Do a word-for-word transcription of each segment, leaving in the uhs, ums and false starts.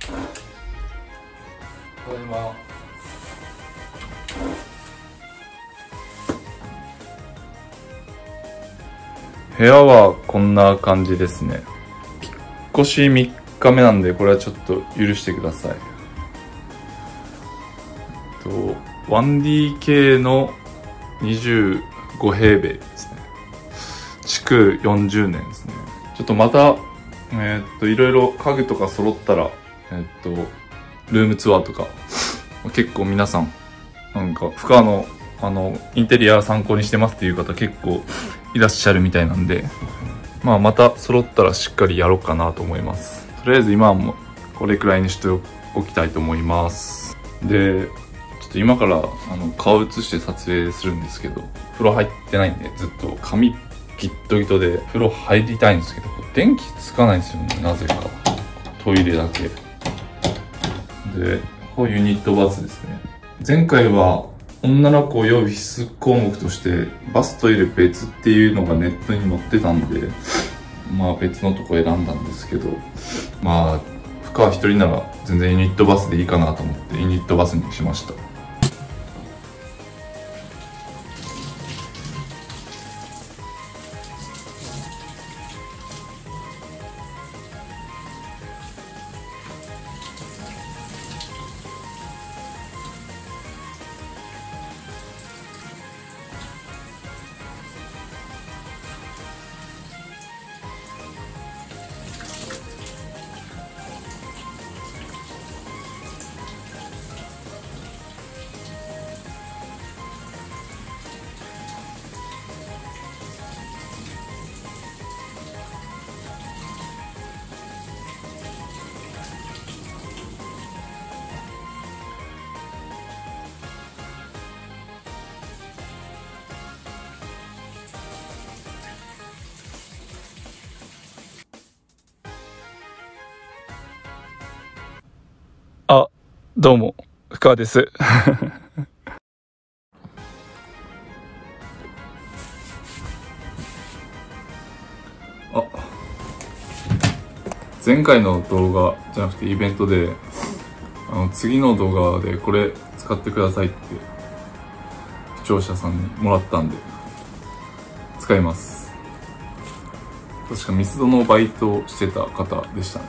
ただいま。部屋はこんな感じですね。引っ越しみっかめなんで、これはちょっと許してください。えっと ワンディーケー のにじゅうごへいべいですね。築よんじゅうねんですね。ちょっとまたえー、っといろいろ家具とか揃ったら、えー、っとルームツアーとか結構皆さんなんか深川のあのインテリア参考にしてますっていう方結構いらっしゃるみたいなんで、まあまた揃ったらしっかりやろうかなと思います。とりあえず今はもうこれくらいにしておきたいと思います。で、ちょっと今からあの顔映して撮影するんですけど、風呂入ってないんでずっと髪ギットギトで風呂入りたいんですけど、電気つかないんですよね、なぜか。トイレだけ。で、こういうユニットバスですね。前回は女の子用必須項目としてバストイレ別っていうのがネットに載ってたんで、まあ別のとこ選んだんですけど、まあ深川一人なら全然ユニットバスでいいかなと思ってユニットバスにしました。あ、どうも、深川です。あ、前回の動画じゃなくてイベントで、あの次の動画でこれ使ってくださいって視聴者さんにもらったんで、使います。確かミスドのバイトをしてた方でしたね。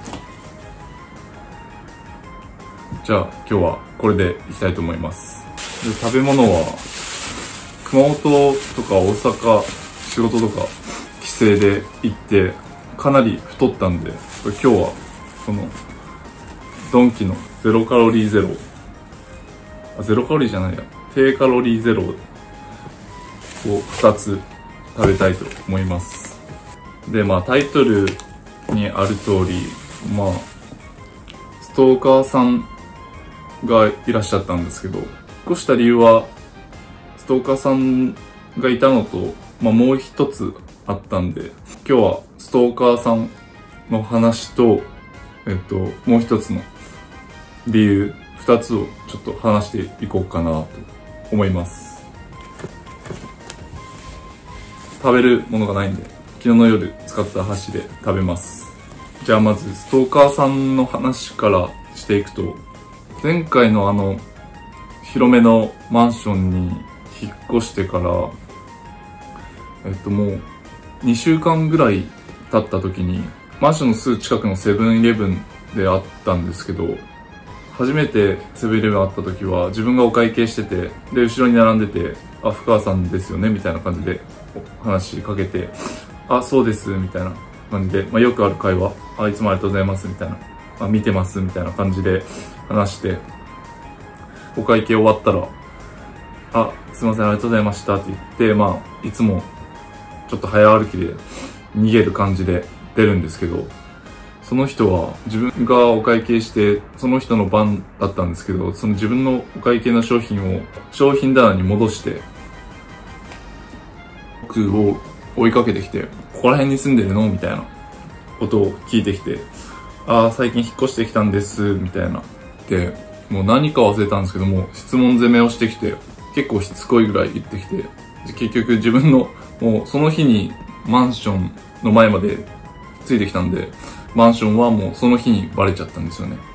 じゃあ今日はこれでいきたいと思います。で、食べ物は熊本とか大阪仕事とか帰省で行ってかなり太ったんで、今日はこのドンキのゼロカロリーゼロ、あ、ゼロカロリーじゃないや、低カロリーゼロをふたつ食べたいと思います。で、まあタイトルにある通り、まあストーカーさんがいらっしゃったんですけど、引っ越した理由はストーカーさんがいたのと、まあ、もう一つあったんで、今日はストーカーさんの話と、えっと、もう一つの理由、二つをちょっと話していこうかなと思います。食べるものがないんで、昨日の夜使った箸で食べます。じゃあまずストーカーさんの話からしていくと、前回のあの広めのマンションに引っ越してから、えっともうにしゅうかんぐらい経った時にマンションのすぐ近くのセブンイレブンで会ったんですけど、初めてセブンイレブン会った時は自分がお会計してて、で後ろに並んでて、あ、深川さんですよねみたいな感じで話しかけて、あ、そうですみたいな感じで、まあ、よくある会話、あ、いつもありがとうございますみたいな、あ、見てますみたいな感じで話して、お会計終わったら、あ、すいません、ありがとうございましたって言って、まあ、いつもちょっと早歩きで逃げる感じで出るんですけど、その人は自分がお会計して、その人の番だったんですけど、その自分のお会計の商品を商品棚に戻して、僕を追いかけてきて、ここら辺に住んでるのみたいなことを聞いてきて、ああ、最近引っ越してきたんです、みたいな。で、もう何か忘れたんですけども、質問攻めをしてきて、結構しつこいぐらい言ってきて、結局自分の、もうその日にマンションの前までついてきたんで、マンションはもうその日にバレちゃったんですよね。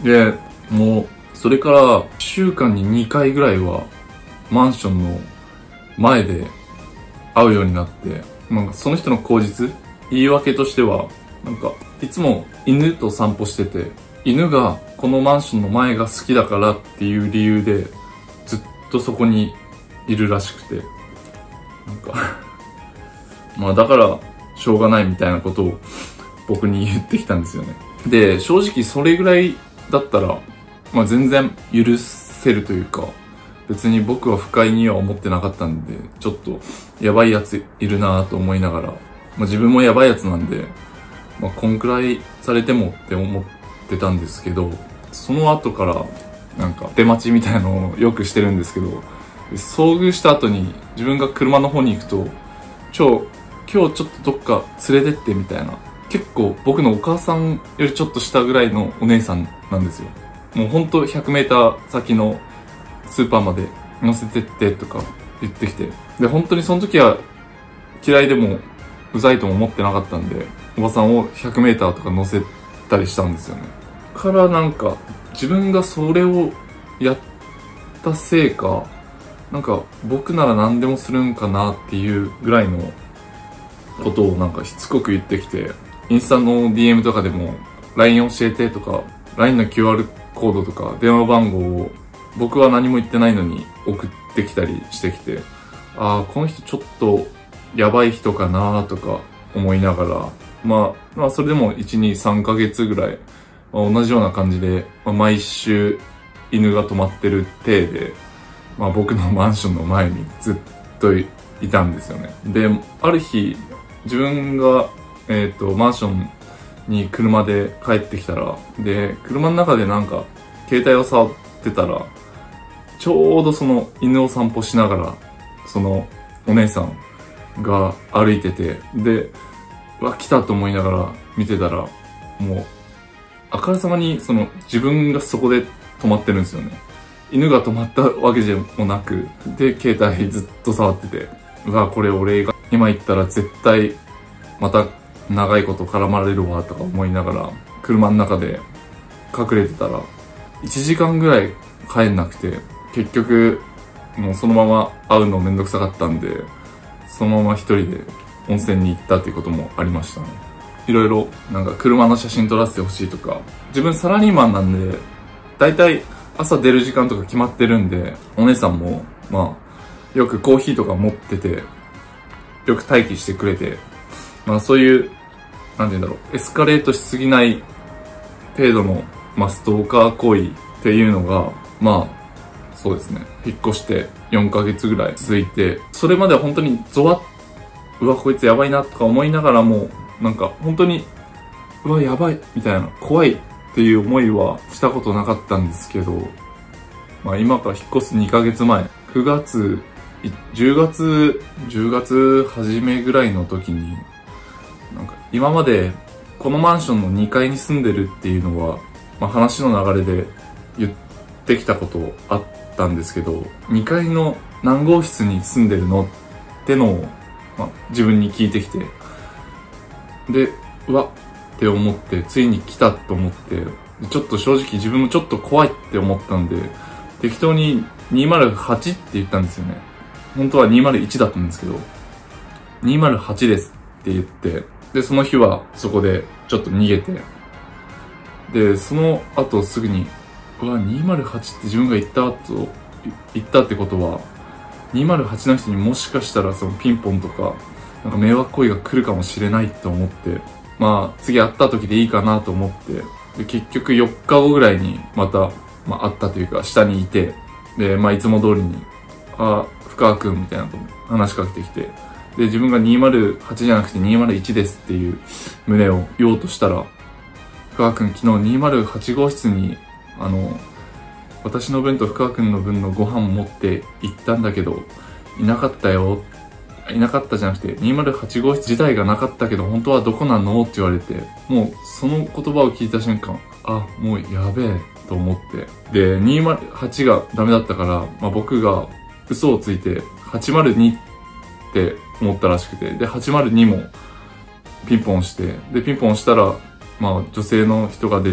で、もう、それから、いっしゅうかんににかいぐらいは、マンションの前で会うようになって、なんかその人の口実、言い訳としては、なんか、いつも犬と散歩してて、犬がこのマンションの前が好きだからっていう理由で、ずっとそこにいるらしくて、なんか、まあだから、しょうがないみたいなことを僕に言ってきたんですよね。で、正直それぐらいだったら、まあ全然許せるというか、別に僕は不快には思ってなかったんで、ちょっとやばいやついるなぁと思いながら、まあ自分もやばいやつなんで、まあこんくらいされてもって思ってたんですけど、その後からなんか出待ちみたいなのをよくしてるんですけど、遭遇した後に自分が車の方に行くと、ちょ、今日ちょっとどっか連れてってみたいな、結構僕のお母さんよりちょっと下ぐらいのお姉さんなんですよ。もうほんとひゃくメーター先のスーパーまで乗せてってとか言ってきて。で、本当にその時は嫌いでもうざいとも思ってなかったんで、おばさんをひゃくメーターとか乗せたりしたんですよね。からなんか自分がそれをやったせいか、なんか僕なら何でもするんかなっていうぐらいのことをなんかしつこく言ってきて、インスタの ディーエム とかでも ライン 教えてとか、ライン の キューアール コードとか電話番号を僕は何も言ってないのに送ってきたりしてきて、ああ、この人ちょっとやばい人かなとか思いながら、まあ、まあそれでもいち、に、さんかげつぐらい、まあ、同じような感じで、まあ、毎週犬が泊まってる体で、まあ僕のマンションの前にずっといたんですよね。で、ある日、自分が、えっと、マンションに車で帰ってきたら、で、車の中でなんか、携帯を触ってたら、ちょうどその犬を散歩しながら、そのお姉さんが歩いてて、で、うわ、来たと思いながら見てたら、もう、あからさまにその自分がそこで止まってるんですよね。犬が止まったわけでもなく、で、携帯ずっと触ってて、うわ、これ俺が今行ったら絶対また長いこと絡まれるわとか思いながら、車の中で隠れてたら、いちじかんぐらい帰んなくて、結局、もうそのまま会うのめんどくさかったんで、そのまま一人で温泉に行ったっていうこともありましたね。いろいろ、なんか車の写真撮らせてほしいとか、自分サラリーマンなんで、だいたい朝出る時間とか決まってるんで、お姉さんも、まあ、よくコーヒーとか持ってて、よく待機してくれて、まあそういう、なんて言うんだろう、エスカレートしすぎない程度の、まあストーカー行為っていうのが、まあ、そうですね、引っ越してよんかげつぐらい続いて、それまでは本当にゾワッ、うわ、こいつやばいなとか思いながらも、なんか本当に、うわ、やばい、みたいな、怖いっていう思いはしたことなかったんですけど、まあ今から引っ越すにかげつまえ、くがつ、じゅうがつ、じゅうがつ初めぐらいの時に、なんか今までこのマンションのにかいに住んでるっていうのは、まあ話の流れで言ってきたことあったんですけど、にかいの何号室に住んでるのってのを、まあ、自分に聞いてきて、で、うわって思って、ついに来たと思って、ちょっと正直自分もちょっと怖いって思ったんで、適当ににまるはちって言ったんですよね。本当はにまるいちだったんですけど、にまるはちですって言って、で、その日はそこでちょっと逃げて、で、その後すぐに、うわ、にまるはちって自分が言った後、言ったってことは、にまるはちの人にもしかしたらそのピンポンとか、なんか迷惑行為が来るかもしれないと思って、まあ、次会った時でいいかなと思って、で、結局よっかごぐらいにまた、まあ、会ったというか、下にいて、で、まあ、いつも通りに、あ、深川くんみたいなと話しかけてきて、で、自分がにまるはちじゃなくてにまるいちですっていう旨を言おうとしたら、深川くん昨日にまるはち号室に、あの、私の分と深川くんの分のご飯持って行ったんだけど、いなかったよ。いなかったじゃなくて、にまるはち号室自体がなかったけど、本当はどこなのって言われて、もうその言葉を聞いた瞬間、あ、もうやべえと思って。で、にまるはちがダメだったから、まあ、僕が嘘をついて、はちまるにって思ったらしくて、で、はちまるにもピンポンして、で、ピンポンしたら、まあ、女性の人が出て、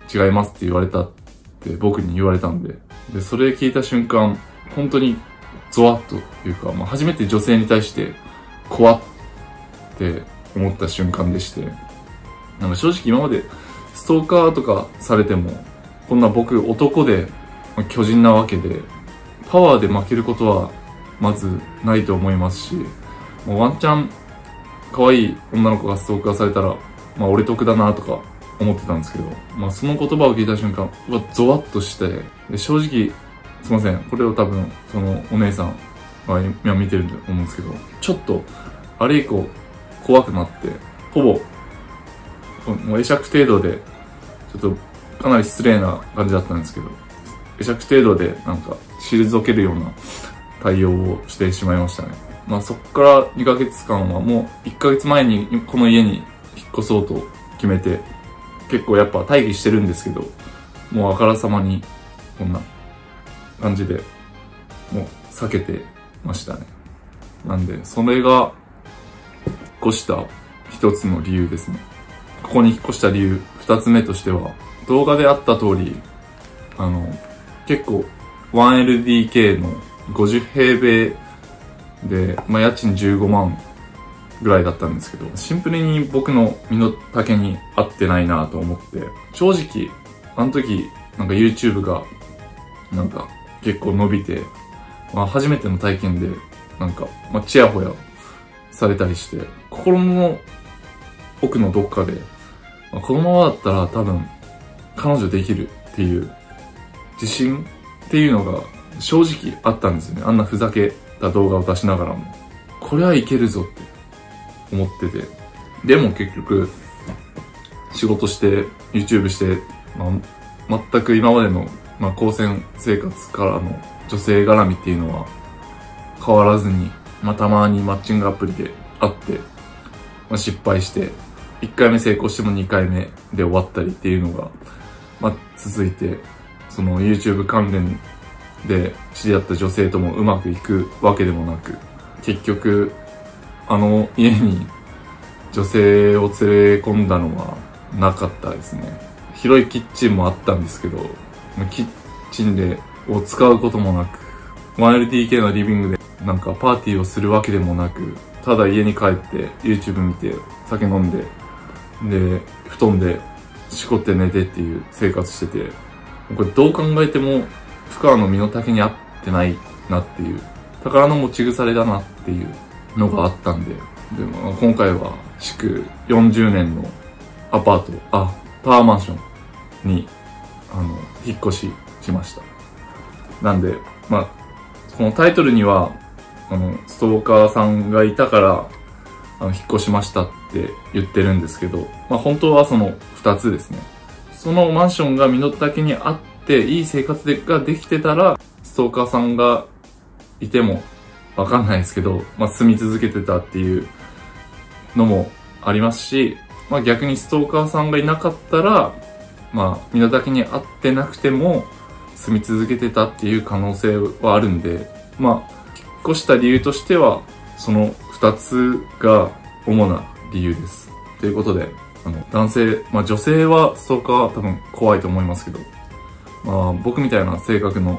違いますって言われたって僕に言われたんで、で、それ聞いた瞬間、本当にゾワッというか、まあ、初めて女性に対して怖って思った瞬間でして、なんか正直今までストーカーとかされても、こんな僕男で巨人なわけで、パワーで負けることはまずないと思いますし、もうワンチャン可愛い女の子がストーカーされたら、まあ俺得だなとか思ってたんですけど、まあその言葉を聞いた瞬間、うわ、ゾワッとして、で正直、すいません、これを多分、そのお姉さんが今見てると思うんですけど、ちょっと、あれ以降、怖くなって、ほぼ、もう会釈程度で、ちょっと、かなり失礼な感じだったんですけど、会釈程度で、なんか、退けるような対応をしてしまいましたね。まあそっからにかげつかんはもういっかげつまえにこの家に引っ越そうと決めて、結構やっぱ待機してるんですけど、もうあからさまにこんな感じでもう避けてましたね。なんで、それが引っ越した一つの理由ですね。ここに引っ越した理由二つ目としては、動画であった通り、あの、結構 ワンエルディーケー のごじゅうへいべいで、まあ、家賃じゅうごまんぐらいだったんですけど、シンプルに僕の身の丈に合ってないなと思って、正直、あの時、なんか YouTube が、なんか結構伸びて、まあ初めての体験で、なんか、まあチヤホヤされたりして、心の奥のどっかで、まあ、このままだったら多分、彼女できるっていう、自信っていうのが正直あったんですよね。あんなふざけた動画を出しながらも。これはいけるぞって思ってて。でも結局、仕事して、YouTube して、まあ、全く今までの、まあ、高専生活からの女性絡みっていうのは変わらずに、まあ、たまにマッチングアプリで会って、まあ、失敗して、いっかいめ成功してもにかいめで終わったりっていうのが、まあ、続いて、その YouTube 関連で知り合った女性ともうまくいくわけでもなく、結局、あの家に女性を連れ込んだのはなかったですね。広いキッチンもあったんですけど、キッチンでを使うこともなく、ワンエルディーケー のリビングでなんかパーティーをするわけでもなく、ただ家に帰って YouTube 見て酒飲んで、で、布団でしこって寝てっていう生活してて、これどう考えても深川の身の丈に合ってないなっていう、宝の持ち腐れだなっていうのがあったんで、でも今回は築よんじゅうねんのアパート、あ、タワーマンションに、あの、引っ越ししました。なんで、まあ、このタイトルには、あの、ストーカーさんがいたから、あの、引っ越しましたって言ってるんですけど、まあ本当はその二つですね。そのマンションが身の丈にあって、いい生活ができてたら、ストーカーさんがいてもわかんないですけど、まあ住み続けてたっていうのもありますし、まあ逆にストーカーさんがいなかったら、まあ身の丈に合ってなくても住み続けてたっていう可能性はあるんで、まあ引っ越した理由としては、その二つが主な理由です。ということで、あの、男性、まあ女性はストーカーは多分怖いと思いますけど、まあ僕みたいな性格の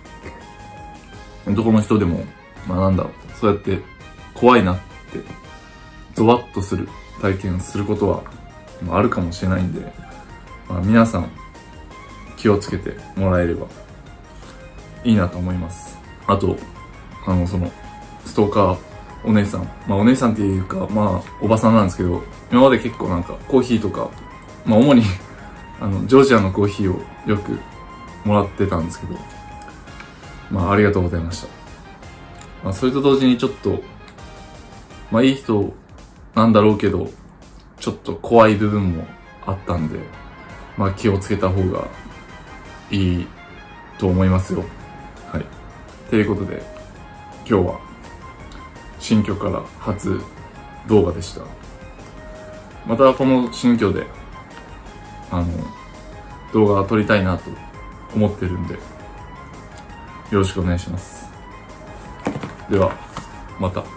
男の人でも、まあなんだろう、そうやって怖いなって、ゾワッとする体験することはあるかもしれないんで、まあ皆さん気をつけてもらえればいいなと思います。あと、あの、その、ストーカー、お姉さん。まあお姉さんっていうか、まあおばさんなんですけど、今まで結構なんかコーヒーとか、まあ主にあの、ジョージアのコーヒーをよくもらってたんですけど、まあありがとうございました。まあそれと同時にちょっと、まあいい人なんだろうけど、ちょっと怖い部分もあったんで、まあ気をつけた方がいいと思いますよ。はい。ということで、今日は新居から初動画でした。またこの新居で、あの、動画撮りたいなと思ってるんで、よろしくお願いします。では、また。